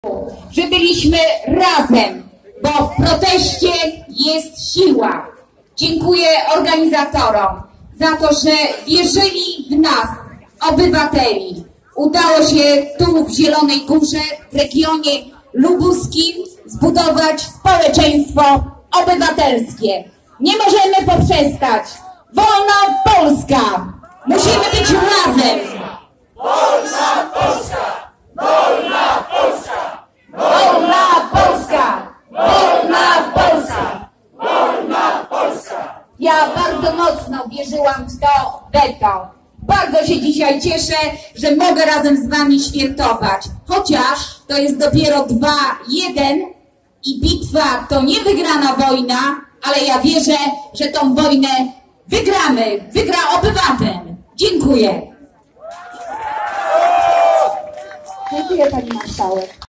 że byliśmy razem, bo w proteście jest siła. Dziękuję organizatorom za to, że wierzyli w nas, obywateli. Udało się tu w Zielonej Górze, w regionie lubuskim, zbudować społeczeństwo obywatelskie. Nie możemy poprzestać. Wolna Polska! Musimy być razem! Wolna Polska! Wolna Polska! Wolna Polska! Wolna Polska! Wolna Polska! Ja bardzo mocno wierzyłam w to weto. Bardzo się dzisiaj cieszę, że mogę razem z wami świętować. Chociaż to jest dopiero 2-1 i bitwa to nie wygrana wojna, ale ja wierzę, że tą wojnę wygramy. Wygra obywatel. Dziękuję. Dziękuję pani marszałek.